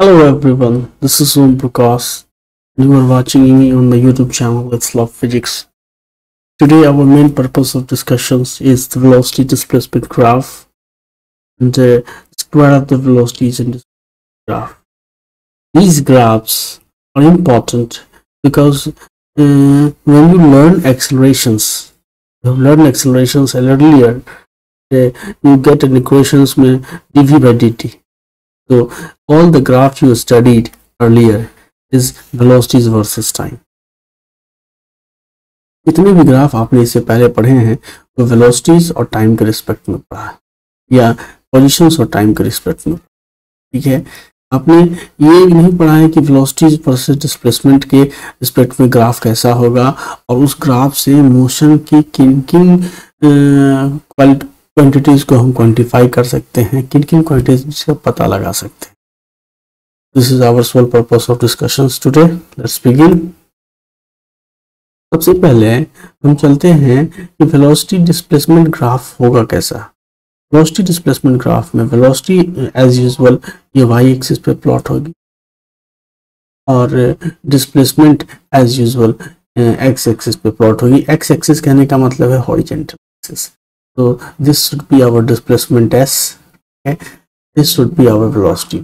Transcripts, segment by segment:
Hello everyone, this is Om Prakash. You are watching me on my YouTube channel Let's Love Physics. Today our main purpose of discussions is the velocity displacement graph and the square of the velocities in this graph. These graphs are important because when you learn accelerations, you have learned accelerations earlier, you get an equations में dv by dt. So all the graphs you studied earlier is velocities versus time. जितने भी graph आपने इससे पहले पढ़े हैं वो velocities और टाइम के रिस्पेक्ट में पढ़ा है या पोजीशंस और टाइम के रिस्पेक्ट में, ठीक है। आपने ये नहीं पढ़ा है कि वेलोसिटीज वर्सेस डिस्प्लेसमेंट के रिस्पेक्ट में ग्राफ कैसा होगा और उस ग्राफ से मोशन की किन किन क्वांटिटीज को हम क्वांटिफाई कर सकते हैं, किन किन क्वांटिटीज का पता लगा सकते हैं। This is our sole purpose of discussions today. Let's begin. सबसे पहले हम चलते हैं कि वेलोसिटी डिस्प्लेसमेंट ग्राफ होगा कैसा। वेलोसिटी डिस्प्लेसमेंट ग्राफ में वेलोसिटी एज यूजुअल ये वाई एक्सिस पे प्लॉट होगी और displacement as usual X axis पे प्लॉट होगी। एक्स एक्सिस कहने का मतलब है horizontal axis. So this should be our displacement s, okay? This should be our velocity.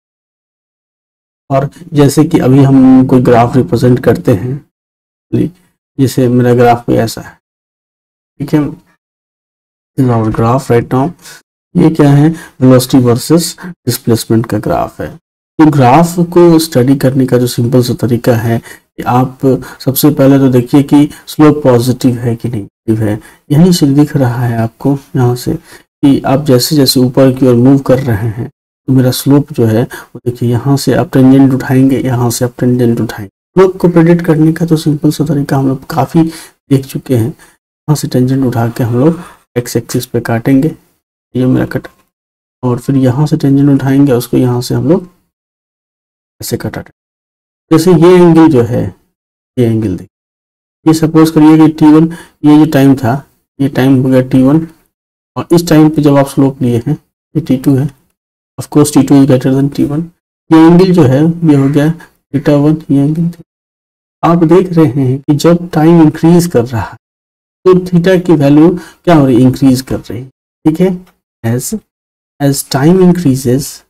और जैसे कि अभी हम कोई ग्राफ रिप्रेजेंट करते हैं, जैसे मेरा ग्राफ कोई ऐसा है, ठीक है। our ग्राफ राइट नाउ ये क्या है, वेलोसिटी वर्सेस डिस्प्लेसमेंट का ग्राफ है। तो ग्राफ को स्टडी करने का जो सिंपल सा तरीका है कि आप सबसे पहले तो देखिए कि स्लोप पॉजिटिव है कि नेगेटिव है। यहीं से दिख रहा है आपको यहाँ से कि आप जैसे जैसे ऊपर की ओर मूव कर रहे हैं तो मेरा स्लोप जो है वो देखिए, यहाँ से आप टेंजेंट उठाएंगे, यहाँ से आप टेंजेंट उठाएंगे। स्लोप को प्रेडिक्ट करने का तो सिंपल सा तरीका हम लोग काफ़ी देख चुके हैं। यहाँ से टेंजेंट उठा के हम लोग एक्स एक्सिस पे काटेंगे, ये मेरा कट, और फिर यहाँ से टेंजेंट उठाएंगे, उसको यहाँ से हम लोग ऐसे काटा। जैसे ये एंगल जो है, ये एंगल देखिए, ये सपोज करिए कि t1, ये जो टाइम था ये टाइम हो गया t1 और इस टाइम पे जब आप स्लोप लिए हैं ये t2 है। Of course t2 is greater than t1। ये एंगल जो है ये हो गया θ1, ये एंगल आप देख रहे हैं कि जब टाइम इंक्रीज कर रहा है तो थीटा की वैल्यू क्या हो रही है, इंक्रीज कर रही है, ठीक है। As time increases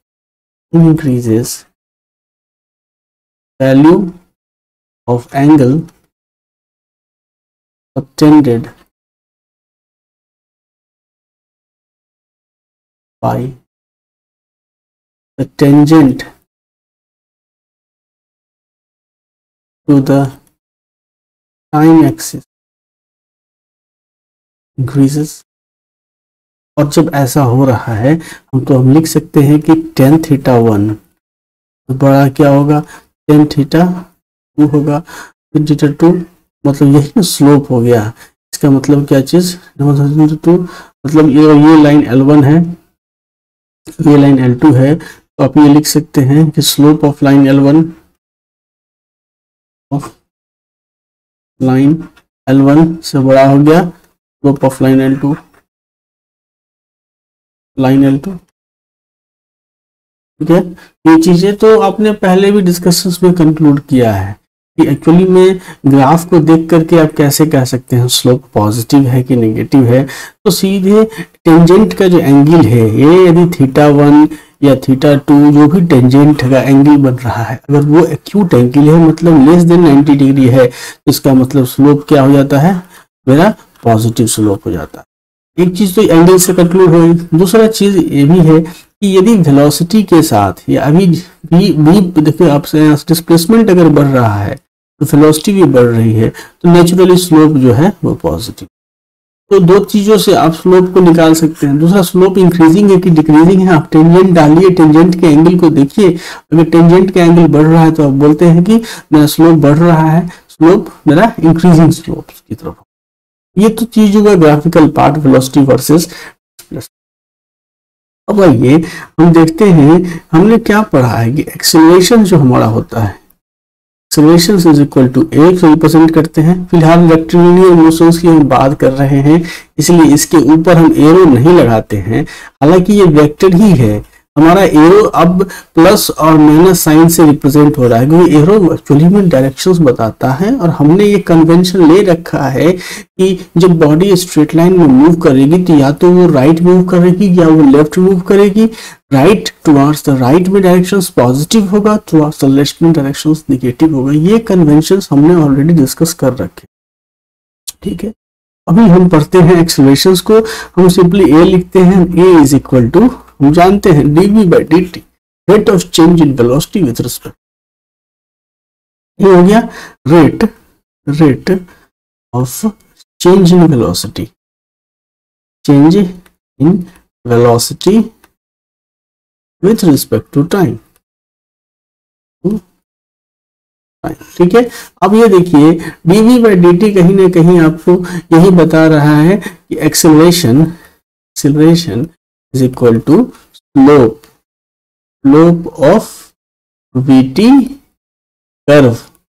value of angle subtended by the tangent to the time axis increases। और जब ऐसा हो रहा है हम लिख सकते हैं कि tan θ1 बड़ा क्या होगा, tan θ2 होगा, फिर θ2 मतलब यही स्लोप हो गया। इसका मतलब क्या चीज, मतलब ये लाइन L1 है, ये लाइन L2 है, तो आप ये लिख सकते हैं कि स्लोप ऑफ लाइन L1 से बड़ा हो गया स्लोप ऑफ लाइन L2, ठीक है। ये चीजें तो आपने पहले भी डिस्कशंस में कंक्लूड किया है कि एक्चुअली में ग्राफ को देख करके आप कैसे कह सकते हैं स्लोप पॉजिटिव है कि नेगेटिव है। तो सीधे टेंजेंट का जो एंगल है ये यदि θ1 या θ2 जो भी टेंजेंट का एंगल बन रहा है, अगर वो एक्यूट एंगल है मतलब लेस देन 90 डिग्री है, तो इसका मतलब स्लोप क्या हो जाता है, मेरा पॉजिटिव स्लोप हो जाता है। एक चीज तो एंगल से कंक्लूड हुई। दूसरा चीज ये भी है कि यदि वेलोसिटी के साथ या अभी भी देखिए आपसे डिस्प्लेसमेंट अगर बढ़ रहा है तो वेलोसिटी भी बढ़ रही है, तो नेचुरली स्लोप जो है वो पॉजिटिव। तो दो चीजों से आप स्लोप को निकाल सकते हैं। दूसरा, स्लोप इंक्रीजिंग है कि डिक्रीजिंग है, आप टेंजेंट डालिए, टेंजेंट के एंगल को देखिए। अगर टेंजेंट का एंगल बढ़ रहा है तो आप बोलते हैं कि मेरा स्लोप बढ़ रहा है, स्लोप मेरा इंक्रीजिंग स्लोप की तरफ। ये तो चीज होगा graphical part, velocity versus displacement. अब आइए हम देखते हैं हमने क्या पढ़ा है कि एक्सेलरेशन जो हमारा होता है, acceleration is equal to A को रिप्रेजेंट करते हैं। फिलहाल रेक्टिलिनियर मोशंस की हम बात कर रहे हैं, इसलिए इसके ऊपर हम एरो नहीं लगाते हैं। हालांकि ये वेक्टर ही है, हमारा एरो अब प्लस और माइनस साइन से रिप्रेजेंट हो रहा है, क्योंकि एरो एक्चुअली में डायरेक्शंस बताता है, और हमने ये कन्वेंशन ले रखा है कि जब बॉडी स्ट्रेट लाइन में मूव करेगी तो या तो वो राइट मूव करेगी या वो लेफ्ट मूव करेगी। राइट टुवर्ड्स द राइट में डायरेक्शंस पॉजिटिव होगा, टुवर्ड्स द लेफ्ट में डायरेक्शंस नेगेटिव होगा। ये कन्वेंशंस हमने ऑलरेडी डिस्कस कर रखे, ठीक है। अभी हम पढ़ते हैं एक्सेलरेशंस को। हम सिंपली ए लिखते हैं, ए इज इक्वल टू, हम जानते हैं dv by dt, rate of change in velocity with respect, ये हो गया rate of change in velocity, change in velocity with respect to time, ठीक है। अब ये देखिए dv by dt कहीं ना कहीं आपको यही बता रहा है कि acceleration is equal to slope of vt curve,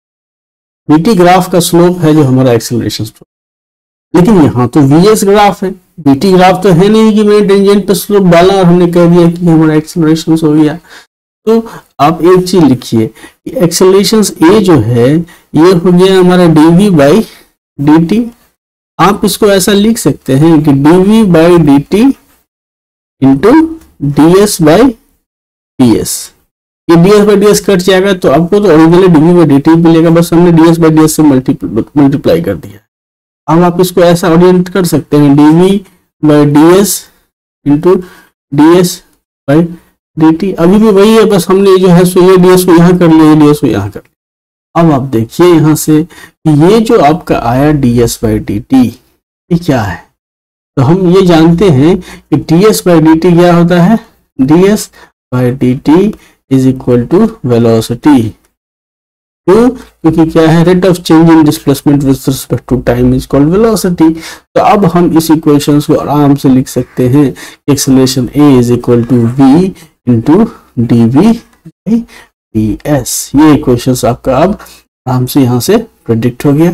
vt graph का स्लोप है जो हमारा एक्सेलरेशन। लेकिन यहाँ तो vs ग्राफ है, vt ग्राफ तो है नहीं कि मैंने टेंजेंट पे स्लोप डाला और हमने कह दिया कि हमारा एक्सेलरेशन हो गया। तो आप एक चीज लिखिए, एक्सेलरेशन a जो है ये हो गया हमारा dv by dt। आप इसको ऐसा लिख सकते हैं कि dv by dt into ds by ds, ये ds by ds कट जाएगा तो आपको तो ओरिजिनली dv by dt मिलेगा, बस हमने ds by ds से मल्टीप्लाई कर दिया। अब आप इसको ऐसा ओरिएंट कर सकते हैं, dv by ds into ds by dt, अभी भी वही है, बस हमने जो है सो ये ds को यहाँ कर लिया, ds को यहाँ कर लिया। अब आप देखिए यहाँ से ये जो आपका आया ds by dt ये क्या है, तो हम ये जानते हैं कि ds by dt क्या होता है, ds by dt is equal to velocity, क्यों, क्योंकि क्या है, rate of change in displacement with respect to time is called velocity. तो अब हम इस इक्वेशंस को आराम से लिख सकते हैं, acceleration a is equal to v into dv by ds। ये इक्वेशंस आपका अब आराम से यहाँ से प्रेडिक्ट हो गया,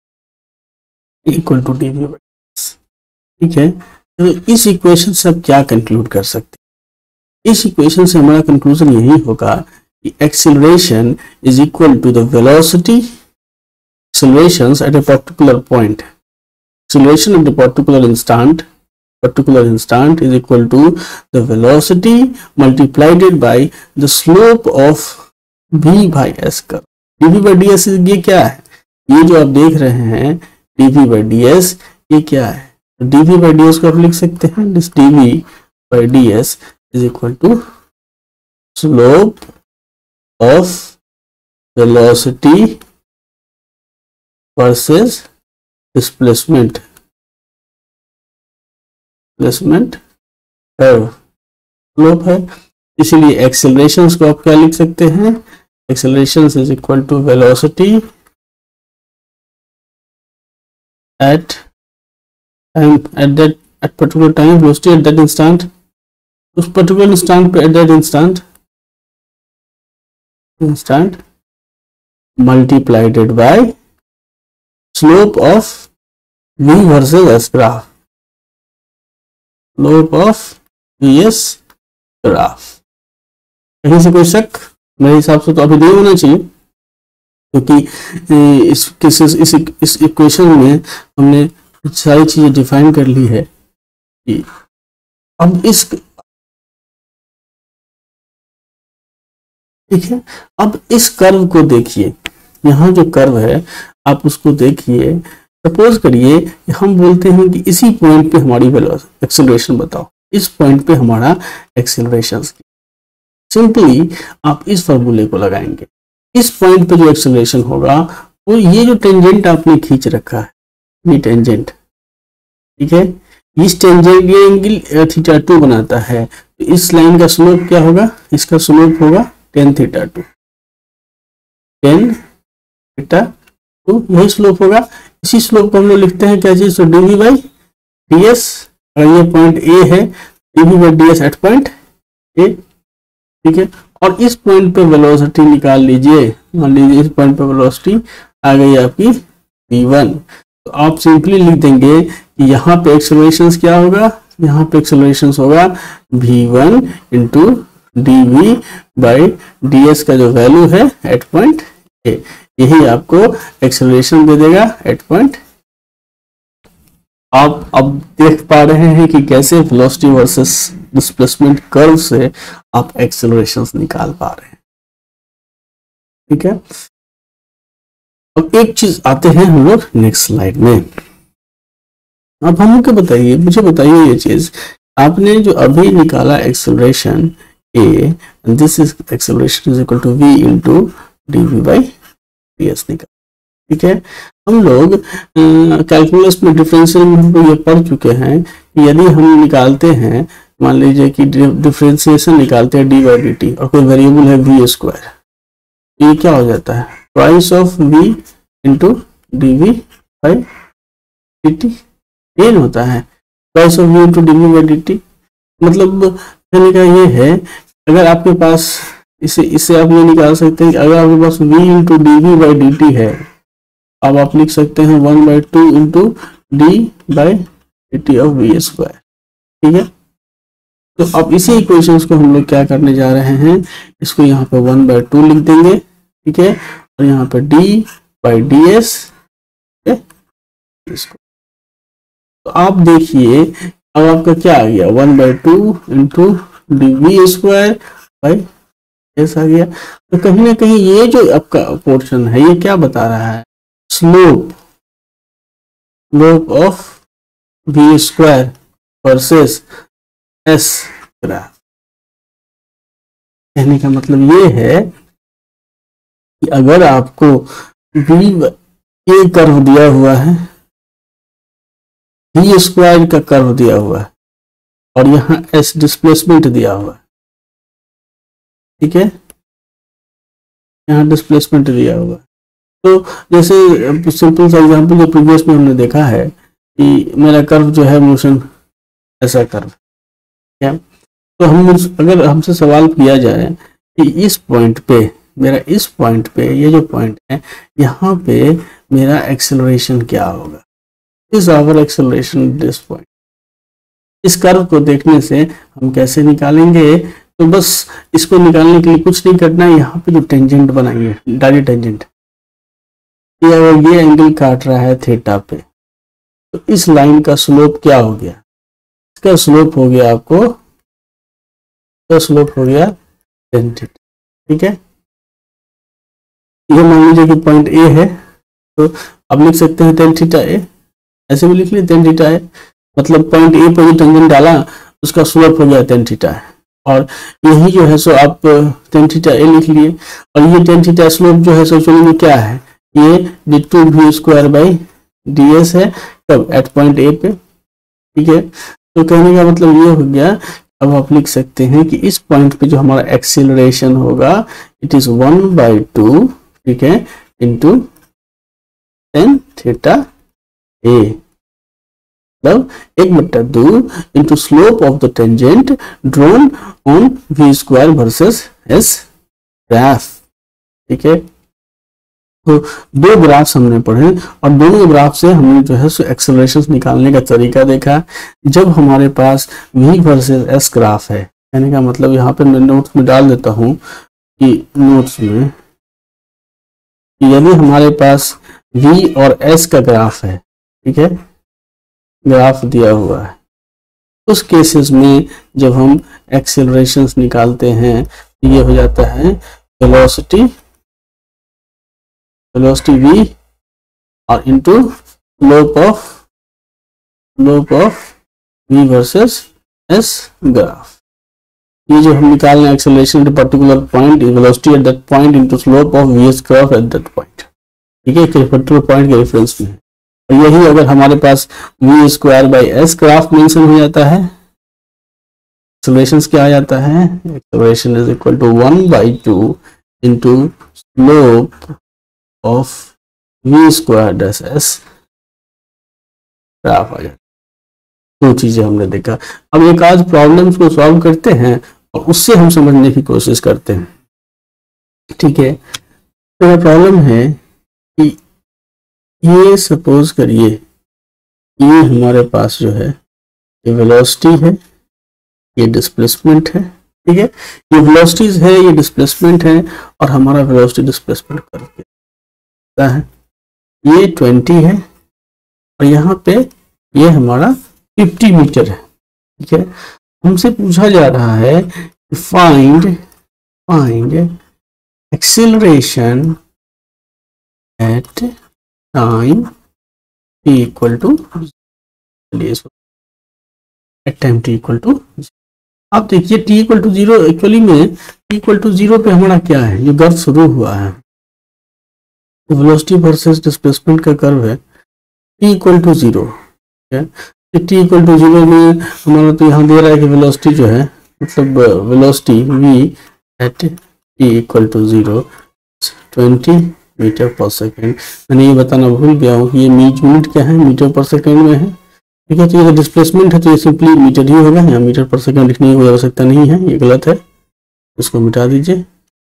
equal to dv by ds, ठीक है। तो इस इक्वेशन से आप क्या कंक्लूड कर सकते हैं, इस इक्वेशन से हमारा कंक्लूजन यही होगा कि acceleration is equal to the velocity, accelerations at a particular point, acceleration at a particular instant is equal to the velocity multiplied by the slope of v by s curve। dv by ds ये क्या है, ये जो आप देख रहे हैं dv by ds ये क्या है, dv by ds को आप लिख सकते हैं, this dv by ds is equal to slope of velocity versus displacement curve, slope है, इसीलिए एक्सेलरेशंस को आप क्या लिख सकते हैं, accelerations is equal to velocity at particular time, velocity at that instant, उस पर्टिकुलर इंस्टेंट पे, at that instant multiplied by slope of v versus s graph, slope of vs graph. कहीं से कोई शक मेरे हिसाब से तो अभी नहीं होना चाहिए, क्योंकि इस इक्वेशन में हमने सारी चीजें डिफाइन कर ली है कि अब इस, ठीक है, अब इस कर्व को देखिए, यहाँ जो कर्व है आप उसको देखिए, सपोज करिए कि हम बोलते हैं कि इसी पॉइंट पे हमारी एक्सेलरेशन बताओ, इस पॉइंट पे हमारा एक्सेलरेशन, सिंपली आप इस फॉर्मूले को लगाएंगे, इस पॉइंट पे जो एक्सेलरेशन होगा वो ये जो टेंजेंट आपने खींच रखा है, ये टेंजेंट, ठीक है, इस टेंजेंट ये एंगल θ2 बनाता है, तो इस लाइन का स्लोप क्या होगा, इसका स्लोप होगा tan θ2, यही स्लोप होगा। इसी स्लोप को हम लोग लिखते हैं क्या चीज, तो dv by ds, अगर ये पॉइंट a है, dv by ds at point a, ठीक है। और इस पॉइंट पे वेलोसिटी निकाल लीजिए, मान लीजिए इस पॉइंट पे वेलोसिटी आ गई आपकी v1, तो आप सिंपली लिख देंगे कि यहाँ पे एक्सेलरेशन क्या होगा, यहाँ पे एक्सेलरेशन होगा v1 into dv by ds का जो वैल्यू है एट पॉइंट ए, यही आपको एक्सेलरेशन दे देगा एट पॉइंट। आप अब देख पा रहे हैं कि कैसे वेलोसिटी वर्सेस डिस्प्लेसमेंट कर्व से आप एक्सेलरेशंस निकाल पा रहे हैं। ठीक है, अब एक चीज आते हैं हम लोग नेक्स्ट स्लाइड में। अब हम लोग बताइए, मुझे बताइए ये चीज, आपने जो अभी निकाला acceleration A, this is acceleration is equal to v into dv by ds निकाल। ठीक है, हम लोग कैलकुलस में डिफरेंशियल में हम लोग ये पढ़ चुके हैं कि यदि हम निकालते हैं, मान लीजिए कि डिफरेंशिएशन निकालते हैं डी बाई डी टी और कोई वेरिएबल है वी स्क्वायर, ये क्या हो जाता है twice of v into D V by D T, ये होता है twice of v into D V by D T. मतलब कहने का ये है, अगर आपके पास इसे आप ये निकाल सकते हैं कि अगर आपके पास v into D V by D T है, अब आप लिख सकते हैं 1/2 into D by D T of V square. ठीक है, तो अब इसी इक्वेशंस को हम लोग क्या करने जा रहे हैं, इसको यहाँ पे 1/2 लिख देंगे। ठीक है, और यहाँ पे d बाई डी एस। तो आप देखिए अब आपका क्या आ गया 1/2 into D V square by S आ गया। तो कहीं ना कहीं ये जो आपका पोर्शन है ये क्या बता रहा है, slope of v square versus s graph. कहने का मतलब ये है कि अगर आपको v ये कर्व दिया हुआ है, v स्क्वायर का कर्व दिया हुआ है और यहाँ s डिस्प्लेसमेंट दिया हुआ है। ठीक है, यहाँ डिस्प्लेसमेंट दिया हुआ है। तो जैसे सिंपल सा एग्जांपल जो प्रीवियस में हमने देखा है कि मेरा कर्व जो है मोशन ऐसा कर्व क्या, तो हम अगर हमसे सवाल किया जाए कि इस पॉइंट पे मेरा, इस पॉइंट पे ये जो पॉइंट है यहाँ पे मेरा एक्सेलरेशन क्या होगा, is our acceleration this point, इस कर्व को देखने से हम कैसे निकालेंगे। तो बस इसको निकालने के लिए कुछ नहीं करना है, यहाँ पे जो टेंजेंट बनाइए डायरेक्ट टेंजेंट, ये एंगल काट रहा है थीटा पे, तो इस लाइन का स्लोप क्या हो गया, इसका स्लोप हो गया आपको, इसका स्लोप हो गया tan थीटा। ठीक है, ये मान लीजिए कि पॉइंट ए है, तो अब लिख सकते हैं tan थीटा ए, ऐसे भी लिख लिए tan थीटा ए, मतलब पॉइंट ए पर जो टेंजेंट डाला उसका स्लोप हो गया tan थीटा है, और यही जो है सो आप tan थीटा ए लिख लिए, और ये tan थीटा स्लोप जो है सो एक्चुअली में क्या है, ये d2 v square by D S है, तब एट पॉइंट ए पे। ठीक है, तो कहने का मतलब ये हो गया, अब आप लिख सकते हैं कि इस पॉइंट पे जो हमारा एक्सीलरेशन होगा इट इज 1/2, ठीक है, इंटू tan थीटा ए, मतलब 1/2 into slope of the tangent drawn on v square versus s graph. ठीक है, तो दो ग्राफ्स हमने पढ़े और दोनों ग्राफ से हमने जो है सो एक्सेलरेशंस निकालने का तरीका देखा। जब हमारे पास v वर्सेस s ग्राफ है, कहने का मतलब यहाँ पे मैं नोट्स में डाल देता हूँ कि नोट्स में यदि हमारे पास v और s का ग्राफ है, ठीक है, ग्राफ दिया हुआ है, उस केसेस में जब हम एक्सेलरेशंस निकालते हैं ये हो जाता है वेलोसिटी v और into slope of v versus s graph. ये जो हम निकाल रहे हैं acceleration at particular point, velocity at that point into slope of v graph at that point. ठीक है, पर्टिकुलर पॉइंट के रेफरेंस में। और यही अगर हमारे पास v square by s graph mention हो जाता है, एक्सेलरेशन क्या आ जाता है, acceleration is equal to 1/2 into slope of v square dash s graph आ जाता है। दो चीजें हमने देखा। अब एक आज प्रॉब्लम्स को सॉल्व करते हैं और उससे हम समझने की कोशिश करते हैं। ठीक है, मेरा प्रॉब्लम है कि ये सपोज करिए ये हमारे पास जो है ये वेलोसिटी है, ये डिस्प्लेसमेंट है, ठीक है, ये वेलोसिटीज है, ये डिस्प्लेसमेंट है, और हमारा वेलोसिटी डिस्प्लेसमेंट कर्व क्या है, ये 20 है और यहाँ पे ये हमारा 50 मीटर है। ठीक है, हमसे पूछा जा रहा है find acceleration at time t equal to, at time t equal to. अब देखिए t इक्वल टू 0, एक्चुअली में t इक्वल टू 0 पे हमारा क्या है, ये कर्व शुरू हुआ है, वेलोसिटी वर्सेस डिस्प्लेसमेंट का कर्व है t equal to 0। t equal to 0 में हमारा तो यहाँ दे रहा है कि वेलोसिटी जो है, मतलब velocity v at t equal to 0 20 metre पर सेकेंड। मैंने ये बताना भूल गया हूँ कि ये यूनिट क्या है, मीटर पर सेकेंड में है। ठीक है, तो ये डिस्प्लेसमेंट है तो ये सिंपली मीटर ही होगा, यहाँ मीटर पर सेकेंड लिखने की कोई आवश्यकता नहीं है, ये गलत है, इसको मिटा दीजिए,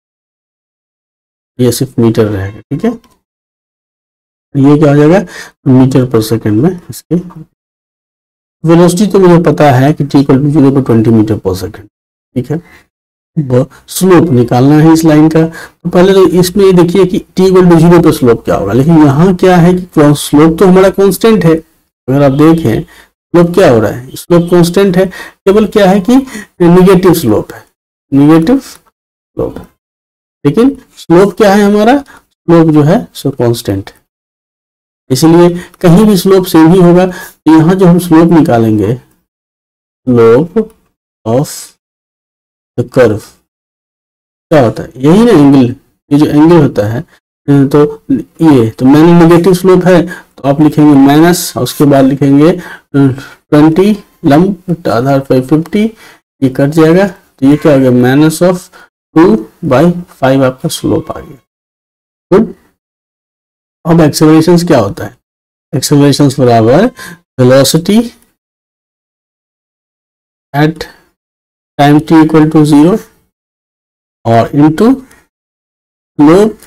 ये सिर्फ मीटर रहेगा। ठीक है, ये क्या आ जाएगा, मीटर पर सेकेंड में इसके वेलोसिटी तो मुझे पता है कि t इक्वल टू 0 पर 20 मीटर पर सेकेंड। ठीक है, स्लोप निकालना है इस लाइन का, तो पहले तो इसमें ये देखिए कि t इक्वल टू 0 पर स्लोप क्या होगा, लेकिन यहाँ क्या है कि स्लोप तो हमारा कांस्टेंट है। अगर आप देखें स्लोप क्या हो रहा है, स्लोप कांस्टेंट है, केवल क्या है कि निगेटिव स्लोप है, निगेटिव स्लोप, लेकिन स्लोप क्या है हमारा, स्लोप जो है सो कांस्टेंट, इसलिए कहीं भी स्लोप सेम ही होगा। तो यहाँ जो हम स्लोप निकालेंगे, स्लोप ऑफ द कर्व क्या होता है, यही ना एंगल, ये जो एंगल होता है, तो ये तो मैंने नेगेटिव स्लोप है तो आप लिखेंगे माइनस, और उसके बाद लिखेंगे 20 लंब आधार पर 50, ये कट जाएगा, तो ये क्या हो गया, माइनस ऑफ 2/5 आपका स्लोप आ गया। गुड। अब एक्सेलरेशंस क्या होता है, एक्सेलरेशंस बराबर velocity at time t equal to 0 और into slope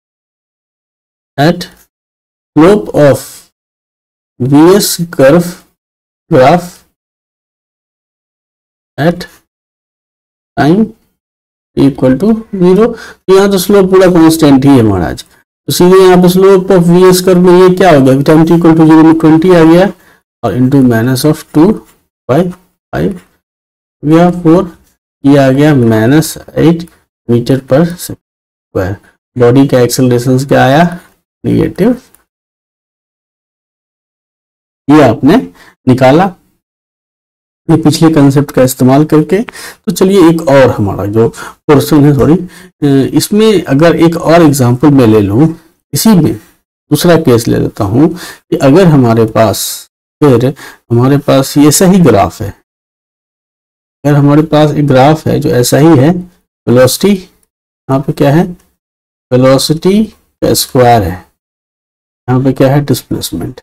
at slope of VS curve graph at time equal to 0। यहाँ तो स्लोप पूरा कांस्टेंट ही है महाराज, तो सीधे यहाँ पे स्लोप ऑफ वीएस कर्व में ये क्या हो गया, टाइम t इक्वल टू 0 में 20 आ गया, और इंटू माइनस ऑफ 2/5 गया 4, ये आ गया -8 मीटर पर सेकेंड। बॉडी का एक्सेलरेशन क्या आया, नेगेटिव, ये आपने निकाला ये पिछले कंसेप्ट का इस्तेमाल करके। तो चलिए एक और हमारा जो पोर्शन है, सॉरी, इसमें अगर एक और एग्जांपल मैं ले लूं, इसी में दूसरा केस ले लेता हूं कि अगर हमारे पास ये ऐसा ही ग्राफ है, अगर हमारे पास एक ग्राफ है जो ऐसा ही है, वेलोसिटी यहाँ पे क्या है, वेलोसिटी का स्क्वायर है, यहाँ पे क्या है, डिस्प्लेसमेंट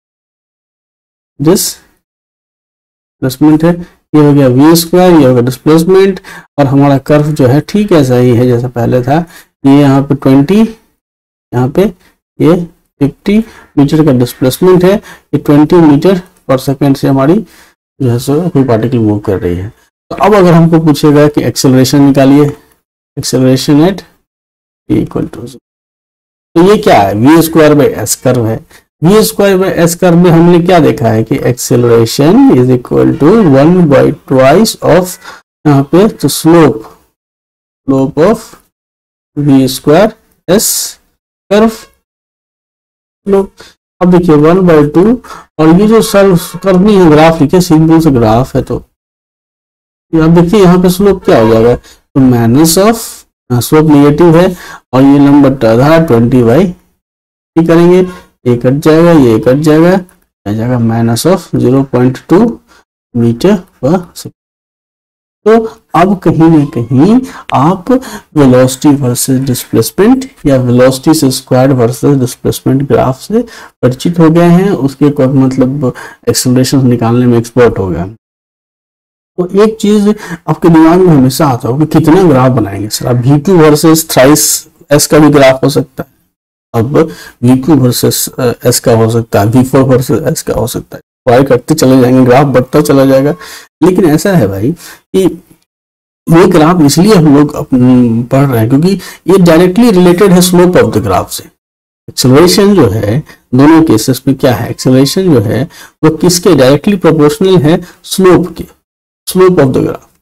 है, ये हो गया v स्क्वायर, ये हो गया डिस्प्लेसमेंट, और हमारा कर्व जो है ठीक ऐसा ही है जैसा पहले था। ये यहाँ पे 20, यहाँ पे ये 50 मीटर का डिस्प्लेसमेंट है, ये 20 मीटर पर सेकेंड से हमारी जो है सो कोई पार्टिकल मूव कर रही है। तो अब अगर हमको पूछेगा कि एक्सेलरेशन निकालिए, acceleration at t equal to, तो ये क्या है, v square by S curve है। v square by S curve में हमने क्या देखा है कि acceleration is equal to 1/2 of, यहाँ पे तो slope of v square S curve slope. अब देखिए 1/2, और ये जो सर्व करनी है ग्राफ लिखे, सिंपल से ग्राफ है, तो अब देखिए यहाँ पे स्लोप क्या हो जाएगा, तो माइनस ऑफ, स्लोप नेगेटिव है और ये लंब आधा 20/, करेंगे, ये कट जाएगा, ये कट जाएगा, आ जाएगा माइनस ऑफ 0.2 मीटर पर सेकेंड। तो अब कहीं ना कहीं आप वेलोसिटी वर्सेस डिस्प्लेसमेंट या वेलोसिटी से स्क्वायर्ड वर्सेस डिस्प्लेसमेंट ग्राफ से परिचित हो गए हैं, उसके मतलब एक्सेलरेशन निकालने में एक्सपर्ट हो गए। तो एक चीज आपके दिमाग में हमेशा आता हो कि कितना ग्राफ बनाएंगे सर, अब v2 वर्सेस थ्राइस s का भी ग्राफ हो सकता है, अब v2 वर्सेस s का हो सकता है, v4 वर्सेस s का हो सकता है, ट्राई करते चले जाएंगे, ग्राफ बढ़ता चला जाएगा। लेकिन ऐसा है भाई कि ये ग्राफ इसलिए हम लोग पढ़ रहे हैं क्योंकि ये डायरेक्टली रिलेटेड है स्लोप ऑफ द ग्राफ से। एक्सेलरेशन जो है दोनों केसेस में क्या है, एक्सेलरेशन जो है वो किसके डायरेक्टली प्रोपोर्शनल है, स्लोप के, स्लोप ऑफ द ग्राफ।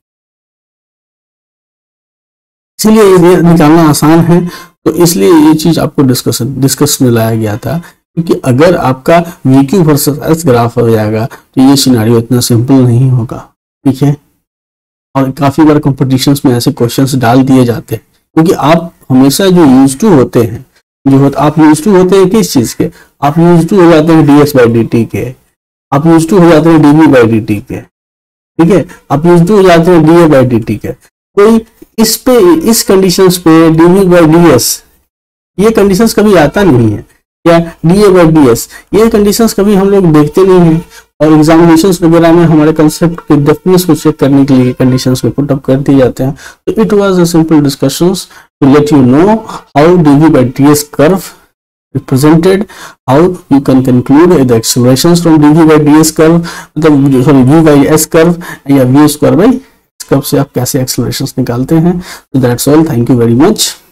इसलिए ये निकालना आसान है, तो इसलिए ये चीज आपको डिस्कस में लाया गया था, क्योंकि अगर आपका VQ वर्सेस S ग्राफ हो जाएगा तो ये सिनारियो इतना सिंपल नहीं होगा, ठीक है। और काफी बार कॉम्पिटिशन्स में ऐसे क्वेश्चंस डाल दिए जाते हैं, क्योंकि आप हमेशा जो यूज टू होते हैं, आप यूज टू होते हैं किस चीज के, आप यूज टू हो जाते हैं dx/dt के, आप यूज टू हो जाते हैं dv/dt के, ठीक है, आप यूज टू हो जाते हैं da/dt के। कोई इस कंडीशंस पे dv/ds ये कंडीशंस कभी आता नहीं है, या da/ds ये कंडीशंस कभी हम लोग देखते नहीं हैं, और एग्जामिनेशंस वगैरह में हमारे कंसेप्ट के डेफिनेशन को चेक करने के लिए कंडीशंस को पुट अप कर दिए जाते हैं। तो it was a simple discussions to let you know how dv/ds curve represented, how you can conclude the accelerations from dv/ds curve, मतलब सॉरी v/s curve या v square by curve से आप कैसे एक्सेलरेशंस निकालते हैं। तो that's all, thank you very much.